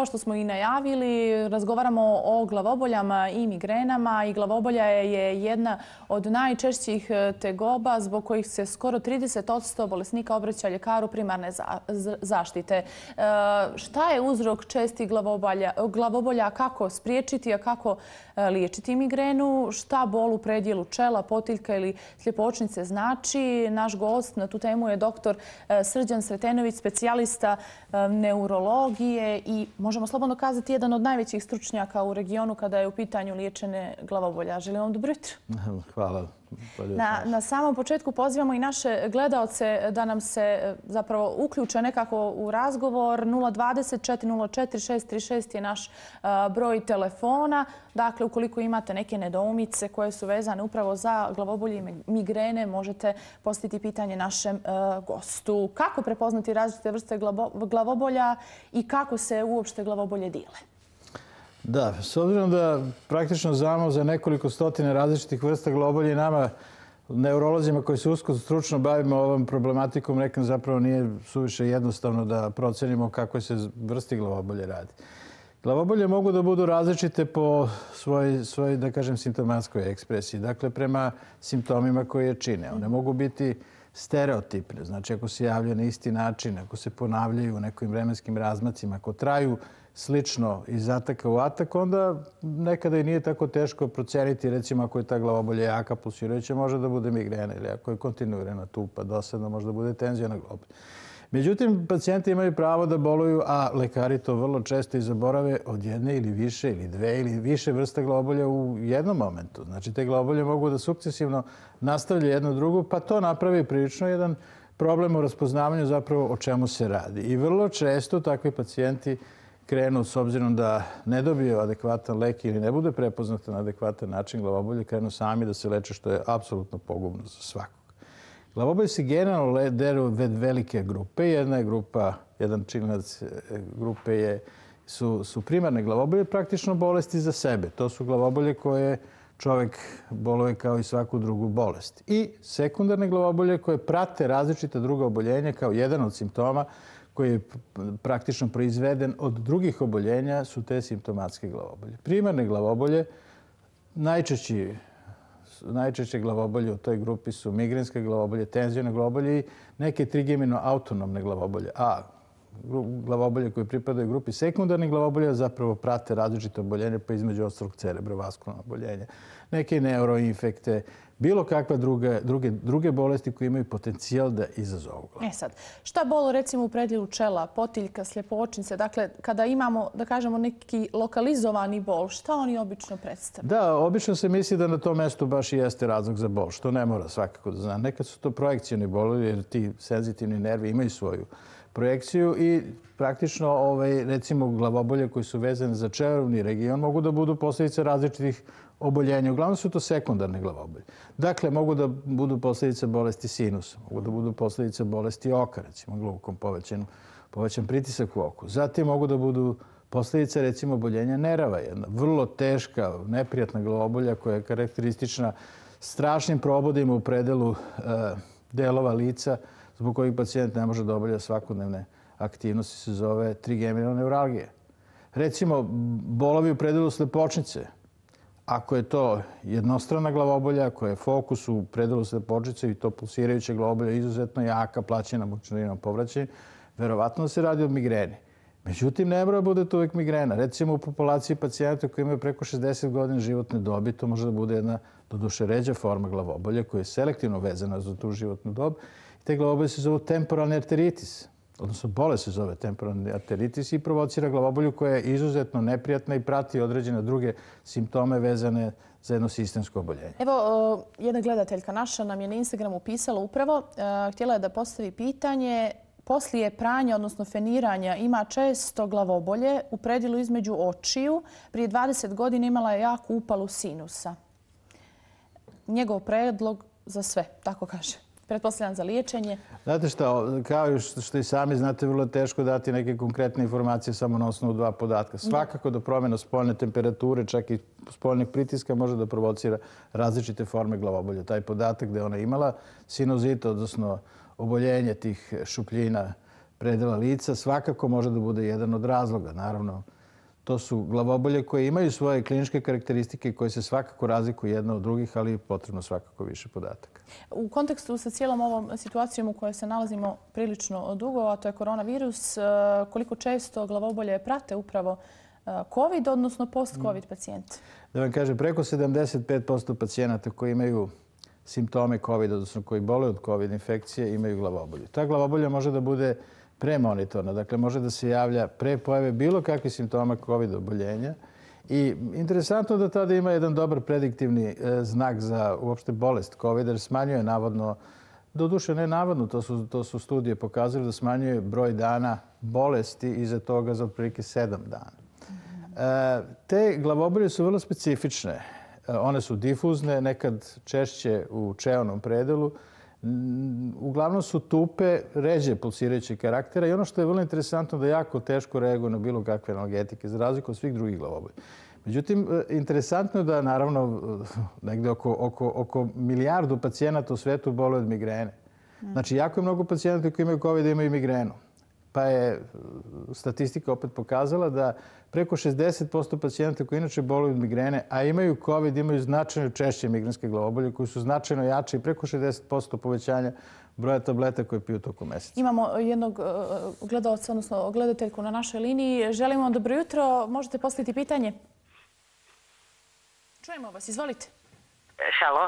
kao što smo i najavili, razgovaramo o glavoboljama i migrenama i glavobolja je jedna od najčešćih tegoba zbog kojih se skoro 30% bolesnika obraća ljekaru primarne zaštite. Šta je uzrok čestih glavobolja, kako spriječiti, a kako liječiti migrenu, šta bol u predjelu čela, potiljka ili sljepočnice znači? Naš gost na tu temu je dr. Srđan Sretenović, specijalista neurologije i možemo slobodno kazati jedan od najvećih stručnjaka u regionu kada je u pitanju liječenje glavobolja. Želim vam dobro jutro. Hvala. Na samom početku pozivamo i naše gledaoce da nam se zapravo uključe nekako u razgovor. 020 404 636 je naš broj telefona. Dakle, ukoliko imate neke nedoumice koje su vezane upravo za glavobolje i migrene, možete postaviti pitanje našem gostu. Kako prepoznati različite vrste glavobolja i kako se uopšte glavobolje dijele? Da, s obzirom da praktično znamo za nekoliko stotina različitih vrsta glavobolja i nama, neurolozima koji se usko stručno bavimo ovom problematikom, nekam zapravo nije suviše jednostavno da procenimo kako se vrsti glavobolje radi. Glavobolje mogu da budu različite po svojoj, da kažem, simptomatskoj ekspresiji. Dakle, prema simptomima koje je čine. One mogu biti stereotipne. Znači, ako se javljaju na isti način, ako se ponavljaju u nekim vremenskim razmacima, ako traju slično iz ataka u atak, onda nekada i nije tako teško proceniti. Recimo, ako je ta glavobolja jaka, pulsirajuća, može da bude migrena, ili ako je kontinuirana tupa, dosadno, može da bude tenzija na globobolju. Međutim, pacijenti imaju pravo da boluju, a lekari to vrlo često i zaborave, od jedne ili više ili dve ili više vrsta glavobolja u jednom momentu. Znači, te glavobolje mogu da sukcesivno nastavljaju jedno drugo, pa to napravi prilično jedan problem u raspoznavanju zapravo o čemu se radi. I vrlo često takvi pacijenti krenu, s obzirom da ne dobiju adekvatan lek ili ne bude prepoznato na adekvatan način glavobolje, krenu sami da se leče, što je apsolutno pogubno za svakog. Glavobolje se generalno delu velike grupe. Jedna je grupa, jedan činilac grupe su primarne glavobolje, praktično bolesti za sebe. To su glavobolje koje čovjek boluje kao i svaku drugu bolest. I sekundarne glavobolje koje prate različita druga oboljenja kao jedan od simptoma koji je praktično proizveden od drugih oboljenja su te simptomatske glavobolje. Primarne glavobolje, najčešće glavobolje u toj grupi su migrenske glavobolje, tenzijone glavobolje i neke trigemino-autonomne glavobolje. A glavobolje koje pripadaju grupi sekundarnih glavobolja zapravo prate različite oboljenja, pa između ostalog cerebrovaskularno oboljenje, neke neuroinfekte, bilo kakve druge bolesti koje imaju potencijal da izazovu glavobolje. Sad, šta bol recimo u predjelu čela, potiljka, sljepočnice? Dakle, kada imamo, da kažemo, neki lokalizovani bol, šta oni obično predstavljaju? Da, obično se misli da na tom mestu baš i jeste razlog za bol, što ne mora svakako da zna. Nekad su to projekcijni bolovi jer ti senzitivni nervi imaju svoju projekciju i praktično recimo glavobolje koji su vezane za čelovni region mogu da budu posljedice različitih oboljenja. Uglavnom su to sekundarne glavobolje. Dakle, mogu da budu posljedice bolesti sinusa, mogu da budu posljedice bolesti oka, recimo glukom, povećan pritisak u oku. Zatim mogu da budu posljedice recimo oboljenja nerava, jedna vrlo teška, neprijatna glavobolja koja je karakteristična strašnim probodima u predelu delova lica zbog kojih pacijent ne može da obavlja svakodnevne aktivnosti, se zove trigeminalneuralgija. Recimo, bolovi u predelu slepočnice. Ako je to jednostrana glavobolja koja je fokus u predelu slepočnice i to pulsirajuća glavobolja izuzetno jaka, plaćena močnarinom povraćajem, verovatno se radi o migreni. Međutim, ne mora da bude to uvijek migrena. Recimo, u populaciji pacijenta koji imaju preko 60 godina životne dobi, to može da bude jedna doduše ređa forma glavobolja koja je selektivno vezana za tu životnu dobu. Te glavobolje se zovu temporalni arteritis, odnosno bolest se zove temporalni arteritis i provocira glavobolju koja je izuzetno neprijatna i prati određene druge simptome vezane za jedno sistemsko oboljenje. Evo, jedna gledateljka naša nam je na Instagramu pisala upravo, htjela je da postavi pitanje. Poslije pranja, odnosno feniranja, ima često glavobolje u predjelu između očiju. Prije 20 godina imala je jaku upalu sinusa. Njegov predlog za sve, tako kaže. Pretpostavljam za liječenje. Znate šta, kao što i sami znate, vrlo teško dati neke konkretne informacije samo na osnovu dva podatka. Svakako da promjena spoljne temperature, čak i spoljnih pritiska, može da provocira različite forme glavobolja. Taj podatak da je ona imala sinuzit, odnosno oboljenje tih šupljina predela lica, svakako može da bude jedan od razloga. Naravno, to su glavobolje koje imaju svoje kliničke karakteristike koje se svakako razlikuju jedna od drugih, ali je potrebno svakako više podataka. U kontekstu sa cijelom ovom situacijom u kojoj se nalazimo prilično dugo, a to je koronavirus, koliko često glavobolje prate upravo COVID, odnosno post-COVID pacijenti? Da vam kažem, preko 75% pacijenata koji imaju simptome COVID, odnosno koji boluju od COVID infekcije, imaju glavobolju. Ta glavobolja može da bude premonitorna, dakle može da se javlja pre pojave bilo kakvih simptoma COVID oboljenja. I interesantno da tada ima jedan dobar prediktivni znak za uopšte bolest COVID, jer smanjuje navodno, doduše ne navodno, to su studije pokazali da smanjuje broj dana bolesti iza toga za otprilike 7 dana. Te glavobolje su vrlo specifične. One su difuzne, nekad češće u čeonom predelu. Uglavnom su tupe, ređe pulsirajućeg karaktera i ono što je vrlo interesantno da jako teško reaguju na bilo kakve analgetike, za razliku od svih drugih glavobolja. Međutim, interesantno je da naravno negde oko milijardu pacijenata u svetu boluje od migrene. Znači, jako je mnogo pacijenata koji imaju COVID imaju migrenu. Pa je statistika opet pokazala da preko 60% pacijenata koji inače boluju od migrene, a imaju COVID, imaju značajno češće migrenske glavobolje koji su značajno jače i preko 60% povećanja broja tableta koje piju tokom meseca. Imamo jednog gledalca, odnosno gledateljku na našoj liniji. Želimo vam dobro jutro. Možete postaviti pitanje? Čujemo vas, izvolite. Halo.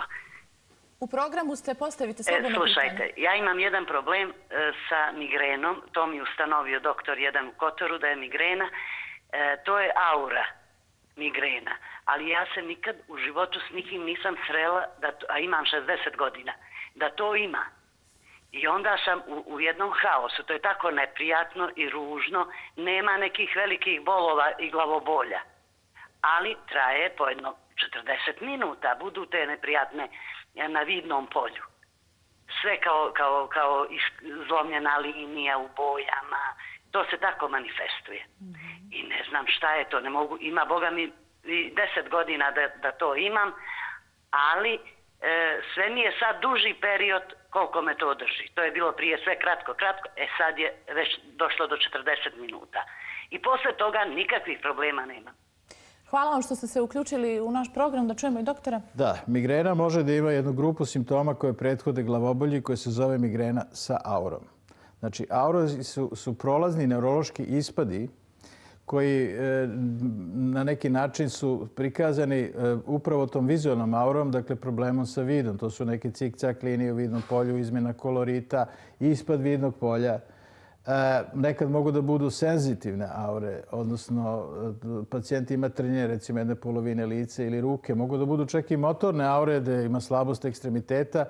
U programu ste, postavite slobodno pitanje. Slušajte, ja imam jedan problem sa migrenom. To mi ustanovio doktor jedan u Kotoru da je migrena. To je aura migrena. Ali ja se nikad u životu s nikim nisam srela, a imam 60 godina, da to ima. I onda sam u jednom haosu. To je tako neprijatno i ružno. Nema nekih velikih bolova i glavobolja. Ali traje po jedno 40 minuta. Budu te neprijatne na vidnom polju. Sve kao izlomljena linija u bojama. To se tako manifestuje. I ne znam šta je to. Ne mogu, ima Boga mi 10 godina da to imam, ali sve mi je sad duži period koliko me to drži. To je bilo prije sve kratko. Sad je već došlo do 40 minuta. I posle toga nikakvih problema nema. Hvala vam što ste se uključili u naš program, da čujemo i doktora. Da, migrena može da ima jednu grupu simptoma koje prethode glavobolji koje se zove migrena sa aurom. Znači, aurozi su prolazni neurološki ispadi koji na neki način su prikazani upravo tom vizualnom aurom, dakle problemom sa vidom. To su neke cik-cak linije u vidnom polju, izmjena kolorita, ispad vidnog polja. Nekad mogu da budu senzitivne aure, odnosno pacijent ima trnje, recimo jedne polovine lica ili ruke. Mogu da budu čak i motorne aure gde ima slabost ekstremiteta.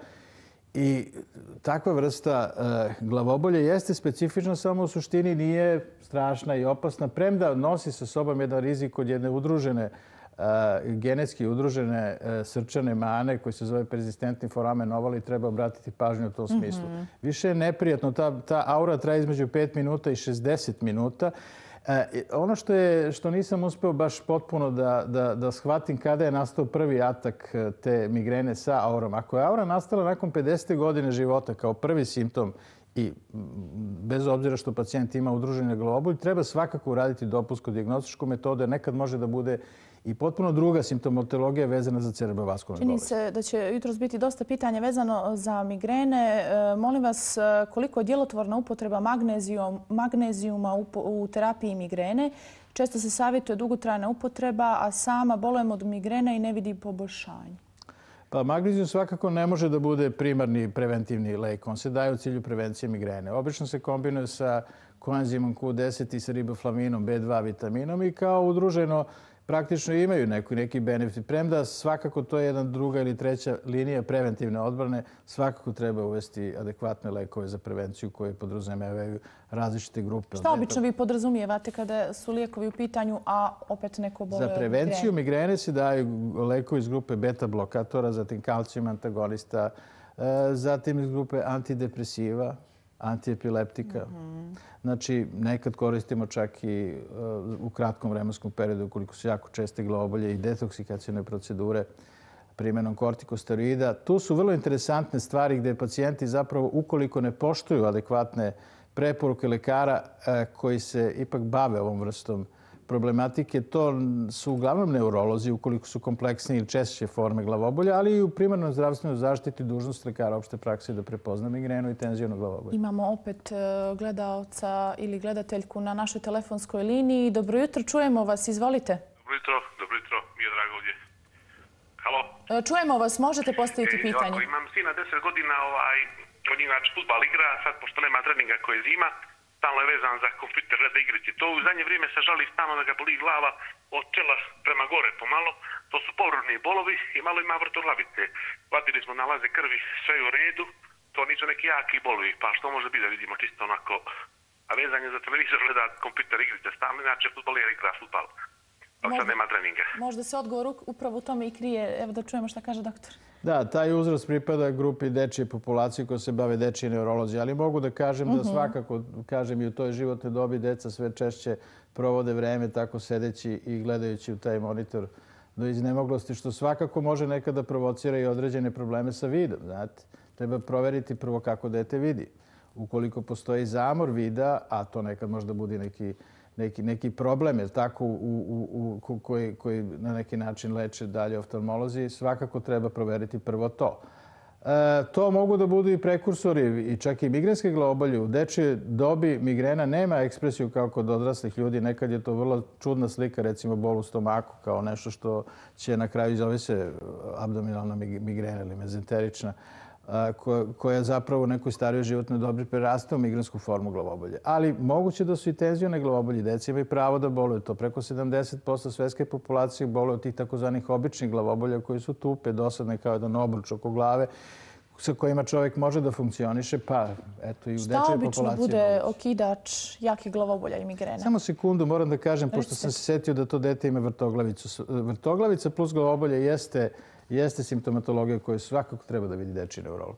I takva vrsta glavobolje jeste specifična, samo u suštini nije strašna i opasna, premda nosi sa sobom jedan rizik od jedne udružene, genetski udružene srčane mane koji se zove perzistentni foramen oval i treba obratiti pažnju u tom smislu. Više je neprijatno, ta aura traje između 5 minuta i 60 minuta. Ono što nisam uspeo baš potpuno da shvatim kada je nastao prvi atak te migrene sa aurom. Ako je aura nastala nakon 50. godine života kao prvi simptom i bez obzira što pacijent ima udruženi glavobolj, treba svakako uraditi dopunsku dijagnostičku metodu jer nekad može da bude i potpuno druga simptomatologija vezana za cerebrovaskularnu bolest. Čini se da će jutros biti dosta pitanja vezano za migrene. Molim vas, koliko je djelotvorna upotreba magnezijuma u terapiji migrene? Često se savjetuje dugotrajna upotreba, a sama bolujem od migrene i ne vidi poboljšanje. Pa magnezijum svakako ne može da bude primarni preventivni lek. On se daje u cilju prevencije migrene. Obično se kombinuje sa koenzimom Q10 i sa riboflaminom B2 vitaminom i kao udruženo praktično imaju neki benefit. Premda svakako to je jedna druga ili treća linija preventivne odbrane, svakako treba uvesti adekvatne lekove za prevenciju koje podrazumijevaju različite grupe. Šta obično vi podrazumijevate kada su lijekovi u pitanju, a opet neko boluje od migrene? Za prevenciju migrene se daju lekovi iz grupe beta blokatora, zatim kalcijum antagonista, zatim iz grupe antidepresiva, antiepileptika. Znači, nekad koristimo čak i u kratkom vremenskom periodu, ukoliko su jako česte glavobolje i detoksikacione procedure primjenom kortikosteroida. Tu su vrlo interesantne stvari gdje pacijenti zapravo, ukoliko ne poštuju adekvatne preporuke lekara koji se ipak bave ovom vrstom problematike. To su uglavnom neurolozi, ukoliko su kompleksnije ili češće forme glavobolja, ali i u primarnoj zdravstvenoj zaštiti dužnost lekara opšte prakse da prepozna migrenu i tenziono glavobolje. Imamo opet gledaoca ili gledateljku na našoj telefonskoj liniji. Dobro jutro, čujemo vas, izvolite. Dobro jutro, mi je drago ovdje. Halo? Čujemo vas, možete postaviti pitanje. Imam sina 10 godina, on inače fudbal igra, sad pošto nema treninga koje je zima, stalno je vezan za kompjuter, gleda igrici. To u zadnje vrijeme se žali stalno da ga boli glava od čela prema gore pomalo. To su površni bolovi i malo ima vrtoglavice. Vadili smo nalaze krvi, sve je u redu, to nisu neki jaki bolovi, pa što može biti da vidimo čisto onako. A vezan je za televizor, gleda kompjuter igrice stalno, inače fudbaler igra fudbal. Sad nema treninga. Možda se odgovor upravo u tome i krije. Evo da čujemo šta kaže doktor. Da, taj uzrast pripada grupi dečije populacije koja se bave dečije neurologije, ali mogu da kažem da svakako, kažem i u toj životnoj dobi, deca sve češće provode vreme tako sedeći i gledajući u taj monitor do iznemoglosti, što svakako može nekada provocira i određene probleme sa vidom. Znate, treba proveriti prvo kako dete vidi. Ukoliko postoji zamor vida, a to nekad možda bude neki problem, jer tako koji na neki način leče dalje oftalmolozi, svakako treba proveriti prvo to. To mogu da budu i prekursori i čak i migrenske glavobolje. U dečjoj dobi migrena nema ekspresiju kao kod odraslih ljudi. Nekad je to vrlo čudna slika, recimo bol u stomaku, kao nešto što će na kraju zove se abdominalna migrena ili mezenterična, koja zapravo u nekoj starijoj životnoj dobi prerasta u migrensku formu glavobolje. Ali moguće da su i tenzione glavobolje. Deca imaju pravo da boluju. To preko 70% svetske populacije boluje od tih takozvanih običnih glavobolja koji su tupe, dosadne kao jedan obruč oko glave sa kojima čovjek može da funkcioniše, pa eto i u dečjoj populaciji. Šta obično bude okidač jakih glavobolja i migrena? Samo sekundu, moram da kažem, pošto sam se setio da to dete ima vrtoglavicu. Vrtoglavica plus glavobolje jeste simptomatologija koju svakako treba da vidi dečiji neurolog.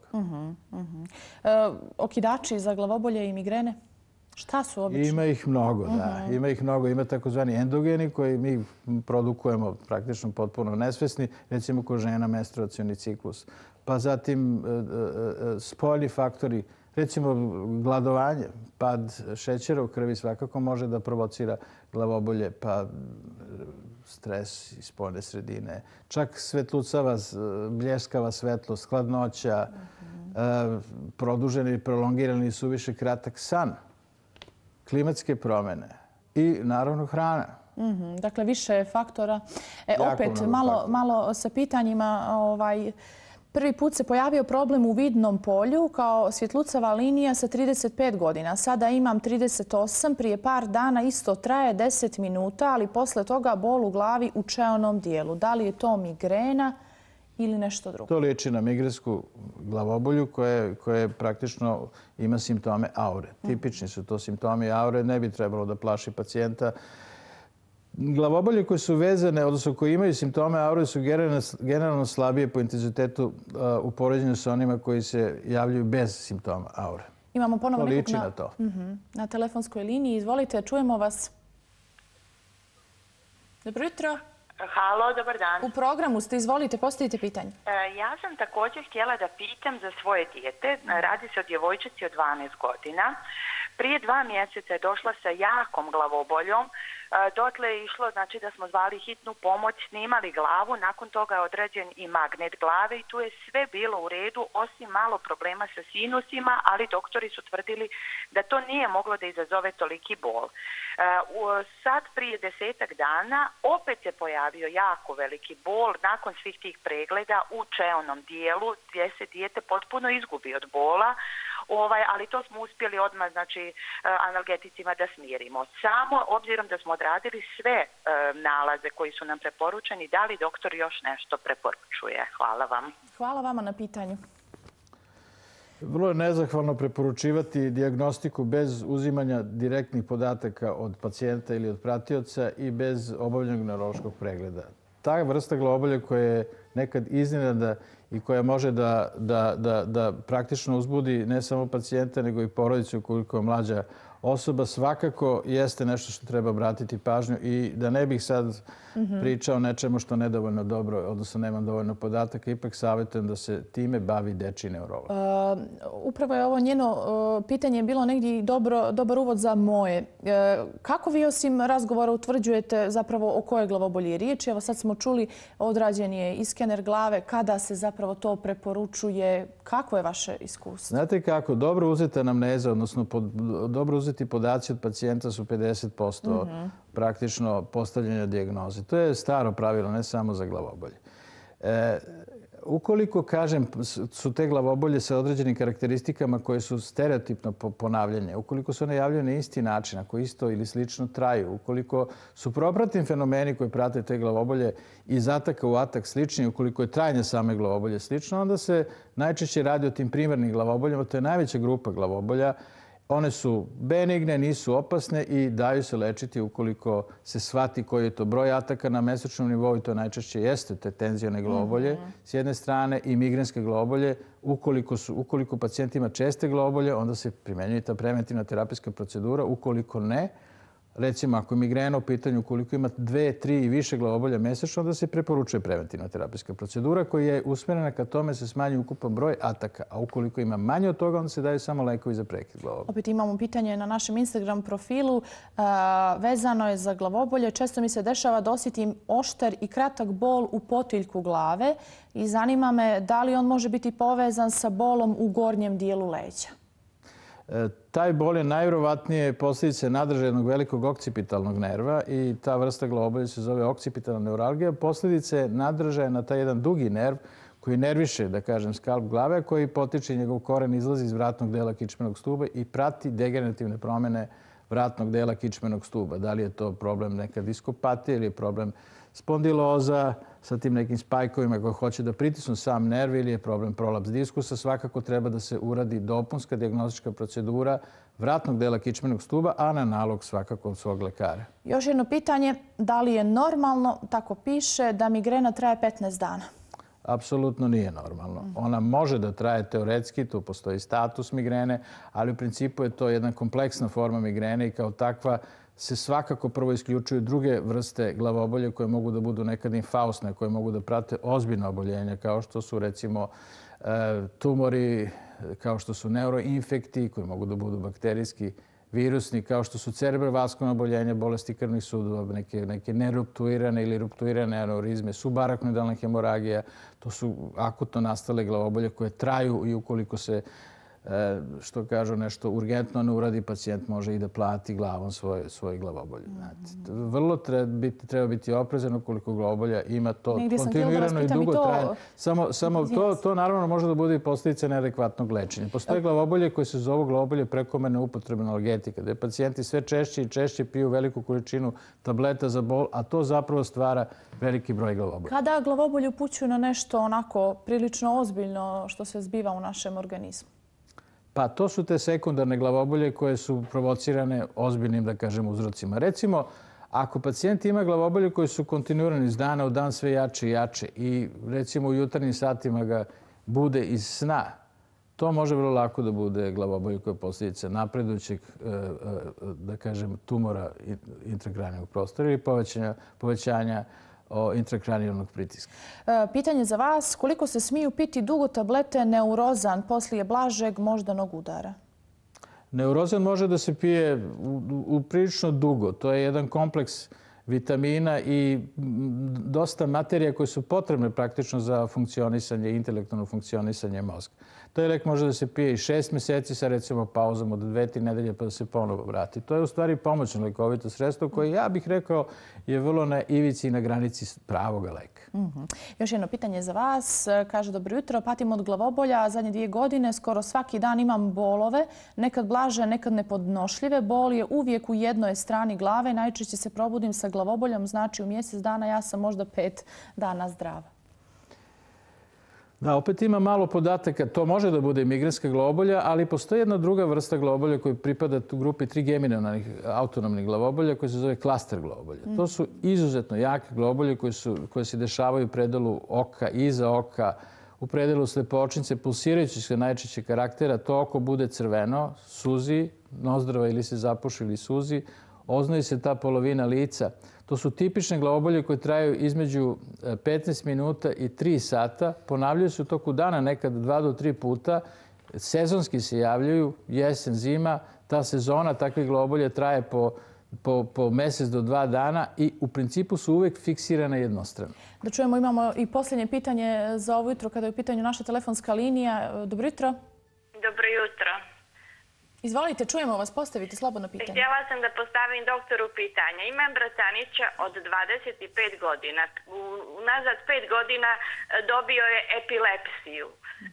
Okidači za glavobolje i migrene? Šta su obično? Ima ih mnogo, da. Ima ih mnogo. Ima takozvani endogeni koji mi produkujemo praktično potpuno nesvesni. Recimo kod žena menstruacioni ciklus. Pa zatim spoljni faktori, recimo gladovanje, pad šećera u krvi svakako može da provocira glavobolje, pa stres iz spoljne sredine. Čak svetlucava, bljeskava svetlost, hladnoća, produženi i prolongirani suviše kratak san, klimatske promjene i naravno hrana. Dakle, više faktora. Opet, malo sa pitanjima. Prvi put se pojavio problem u vidnom polju kao svjetlucava linija sa 35 godina. Sada imam 38, prije par dana isto traje 10 minuta, ali posle toga bol u glavi u čeonom dijelu. Da li je to migrena ili nešto drugo? To liči na migrensku glavobolju koje praktično ima simptome aure. Tipični su to simptomi aure, ne bi trebalo da plaši pacijenta. Glavobolje koje su vezane, odnosno koje imaju simptome aure, su generalno slabije po intenzitetu u poređenju sa onima koji se javljaju bez simptoma aure. Imamo ponovo nekog na telefonskoj liniji. Izvolite, čujemo vas. Dobro jutro. Halo, dobar dan. U programu ste, izvolite, postavite pitanje. Ja sam također htjela da pitam za svoje dijete. Radi se o djevojčici od 12 godina. Prije 2 mjeseca je došla sa jakom glavoboljom. Dotle je išlo, znači da smo zvali hitnu pomoć, snimali glavu, nakon toga je određen i magnet glave i tu je sve bilo u redu, osim malo problema sa sinusima, ali doktori su tvrdili da to nije moglo da izazove toliki bol. Sad prije 10-ak dana opet se pojavio jako veliki bol nakon svih tih pregleda u čeonom dijelu gdje se dijete potpuno izgubi od bola. Ali to smo uspjeli odmah, znači, analgeticima da smirimo. Samo, obzirom da smo odradili sve nalaze koji su nam preporučeni, da li doktor još nešto preporučuje? Hvala vam. Hvala vama na pitanju. Vrlo je nezahvalno preporučivati dijagnostiku bez uzimanja direktnih podataka od pacijenta ili od pratioca i bez obavljenog neurološkog pregleda. Ta vrsta glavobolja koja je nekad iznenada i koja može da praktično uzbudi ne samo pacijenta, nego i porodicu ukoliko je mlađa osoba svakako jeste nešto što treba obratiti pažnju i da ne bih sad pričao o nečemu što nedovoljno dobro, odnosno nemam dovoljno podataka, ipak savjetujem da se time bavi dečiji neurolog. Upravo je ovo njeno pitanje bilo negdje dobar uvod za moje. Kako vi osim razgovora utvrđujete zapravo o kojoj glavobolji je riječ? Evo sad smo čuli, odrađen je i skener glave. Kada se zapravo to preporučuje? Kako je vaše iskustvo? Znate kako, dobro uzeta anamneza, odnosno dobro uzeti podaci od pacijenta su 50% praktično postavljanja dijagnoze. To je staro pravilo, ne samo za glavobolje. Ukoliko, kažem, su te glavobolje sa određenim karakteristikama koje su stereotipno ponavljanje, ukoliko se one javljaju na isti način, ako isto ili slično traju, ukoliko su propratni fenomeni koji prate te glavobolje iz ataka u atak slični, ukoliko je trajanje same glavobolje slično, onda se najčešće radi o tim primarnim glavoboljama. To je najveća grupa glavobolja. One su benigne, nisu opasne i daju se lečiti ukoliko se shvati koji je to broj ataka na mesečnom nivou i to najčešće jeste te tenzione glavobolje s jedne strane i migrenske glavobolje. Ukoliko pacijent ima česte glavobolje, onda se primjenjuje ta preventivna terapijska procedura. Ukoliko ne, recimo ako je migrena u pitanju, ukoliko ima 2, 3 i više glavobolja mesečno, onda se preporučuje preventivna terapijska procedura koja je usmjerena ka tome se smanji ukupan broj ataka. A ukoliko ima manje od toga, onda se daju samo lekovi za prekid glavobolja. Opet imamo pitanje na našem Instagram profilu. Vezano je za glavobolje. Često mi se dešava da osjetim oštar i kratak bol u potiljku glave i zanima me da li on može biti povezan sa bolom u gornjem dijelu leđa. Taj bol je najvjerovatnije posljedice nadržaja jednog velikog okcipitalnog nerva i ta vrsta glavobolja se zove okcipitalna neuralgija. Posljedice nadržaja na taj jedan dugi nerv koji nerviše, da kažem, skalp glave, koji potiče njegov koren izlazi iz vratnog dela kičmenog stuba i prati degenerativne promjene vratnog dela kičmenog stuba. Da li je to problem neka diskopatija ili je problem spondiloza sa tim nekim spajkovima koji hoće da pritisnu sam nerv ili je problem prolaps diskusa. Svakako treba da se uradi dopunska dijagnostička procedura vratnog dela kičmenog stuba, a na nalog svakako od svog lekara. Još jedno pitanje. Da li je normalno, tako piše, da migrena traje 15 dana? Apsolutno nije normalno. Ona može da traje teoretski, tu postoji status migrene, ali u principu je to jedna kompleksna forma migrene i kao takva se svakako prvo isključuju druge vrste glavobolje koje mogu da budu nekad infaustne, koje mogu da prate ozbiljna oboljenja kao što su recimo tumori, kao što su neuroinfekti koji mogu da budu bakterijski, virusni, kao što su cerebrovaskularna oboljenja, bolesti krvnih sudova, neke neruptuirane ili ruptuirane aneurizme, subaraknoidalna hemoragija. To su akutno nastale glavobolje koje traju i ukoliko se što kažu nešto urgentno ne uradi, pacijent može i da plati glavom svoje glavobolje. Vrlo treba biti oprezan ukoliko glavobolja ima to kontinuirano i dugo trajanje. Samo to naravno može da bude i posljedica neadekvatnog lečenja. Postoje glavobolje koje se zovu glavobolje prekomerne upotrebe analgetika, gdje pacijenti sve češće i češće piju veliku količinu tableta za bol, a to zapravo stvara veliki broj glavobolja. Kada glavobolje upućuju na nešto onako prilično ozbiljno što se zbiva u našem organizmu? Pa to su te sekundarne glavobolje koje su provocirane ozbiljnim, da kažem, uzrocima. Recimo, ako pacijent ima glavobolje koje su kontinuirane iz dana u dan sve jače i jače i recimo u jutarnjim satima ga bude iz sna, to može vrlo lako da bude glavobolje koje je posljedica napredujućeg, da kažem, tumora intrakranijalnog prostora ili povećanja intrakranijalnog pritiska. Pitanje za vas. Koliko se smiju piti dugo tablete Neurozan poslije blažeg moždanog udara? Neurozan može da se pije prilično dugo. To je jedan kompleks vitamina i dosta materija koje su potrebne praktično za funkcionisanje, intelektualno funkcionisanje mozga. Taj lek može da se pije i 6 mjeseci sa recimo pauzom od 2-3 nedelje pa da se ponovo vrati. To je u stvari pomoćno lekovito sredstvo koje ja bih rekao je vrlo na ivici i na granici pravoga leka. Još jedno pitanje za vas. Kaže, dobro jutro, patim od glavobolja. Zadnje 2 godine skoro svaki dan imam bolove, nekad blaže, nekad nepodnošljive. Bol je uvijek u jednoj strani glave. Najčešće se probudim sa glavoboljom, znači u mjesec dana ja sam možda 5 dana zdrava. Da, opet ima malo podataka. To može da bude migrenska glavobolja, ali postoji jedna druga vrsta glavobolja koja pripada u grupi trigeminalnih autonomnih glavobolja koja se zove klaster glavobolja. To su izuzetno jake glavobolje koje se dešavaju u predelu oka, iza oka, u predelu slepočnice, pulsirajući se najčešće karaktera, to oko bude crveno, suzi, nozdrva ili se zapuši ili suzi, oznoji se ta polovina lica. To su tipične glavobolje koje traju između 15 minuta i 3 sata. Ponavljaju se u toku dana nekad 2 do 3 puta. Sezonski se javljaju, jesen, zima. Ta sezona takvih glavobolja traje po mesec do 2 dana i u principu su uvek fiksirane jednostrano. Da čujemo, imamo i posljednje pitanje za ovo jutro kada je u pitanju naša telefonska linija. Dobro jutro. Dobro jutro. Izvolite, čujemo vas, postavite slobodno pitanje. Htjela sam da postavim doktoru pitanje. Imam bratanića od 25 godina. Unazad 5 godina dobio je epilepsiju.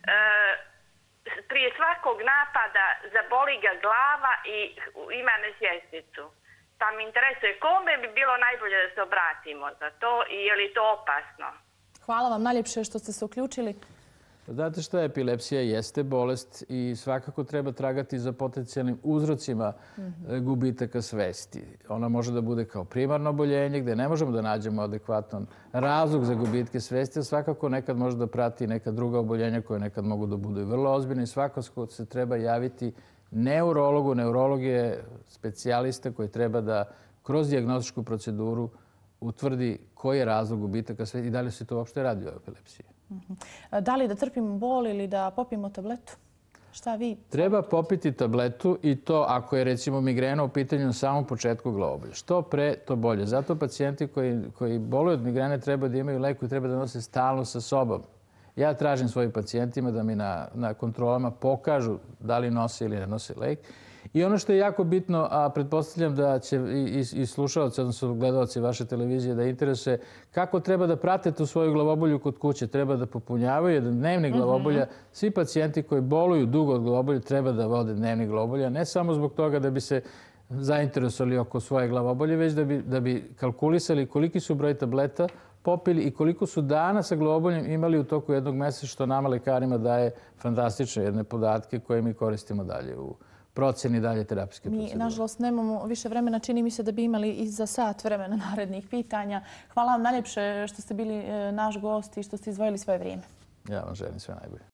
Prije svakog napada zaboli ga glava i ima nesvjesticu. Pa mi interesuje kome bi bilo najbolje da se obratimo za to i je li to opasno? Hvala vam najljepše što ste se uključili. Znate šta, epilepsija jeste bolest i svakako treba tragati za potencijalnim uzrocima gubitaka svesti. Ona može da bude kao primarno oboljenje gdje ne možemo da nađemo adekvatan razlog za gubitke svesti, a svakako nekad može da prati neka druga oboljenja koje nekad mogu da budu vrlo ozbiljne i svakako se treba javiti neurologu. Neurolog je specijalista koji treba da kroz dijagnostičku proceduru utvrdi koji je razlog gubitaka svesti i da li se to uopšte radi o epilepsiji. Da li da trpimo bol ili da popijemo tabletu? Šta vi? Treba popiti tabletu i to ako je recimo migrena u pitanju na samom početku glavobolja. Što pre, to bolje. Zato pacijenti koji boluju od migrene treba da imaju lek koji treba da nose stalno sa sobom. Ja tražim svojim pacijentima da mi na kontrolama pokažu da li nose ili ne nose lek. I ono što je jako bitno, a pretpostavljam da će i slušalci, odnosno gledalci vaše televizije da interesuje kako treba da prate tu svoju glavobolju kod kuće. Treba da popunjavaju jedan dnevnik glavobolja. Svi pacijenti koji boluju dugo od glavobolja treba da vode dnevnik glavobolja. Ne samo zbog toga da bi se zainteresovali oko svoje glavobolje, već da bi kalkulisali koliki su broj tableta popili i koliko su dana sa glavoboljem imali u toku jednog meseca, što nama lekarima daje fantastične jedne podatke koje mi koristimo dalje u procjeni dalje terapijske procedure. Mi, nažalost, nemamo više vremena. Čini mi se da bi imali i za sat vremena narednih pitanja. Hvala vam najljepše što ste bili naš gost i što ste izdvojili svoje vrijeme. Ja vam želim sve najbolje.